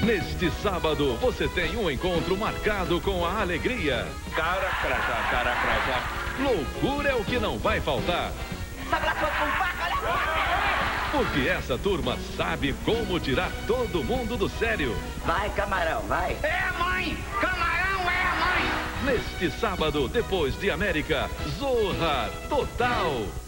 Neste sábado, você tem um encontro marcado com a alegria. Cara crachá. Loucura é o que não vai faltar. Porque essa turma sabe como tirar todo mundo do sério. Vai, camarão, vai. É a mãe! Camarão é a mãe! Neste sábado, depois de América, Zorra Total.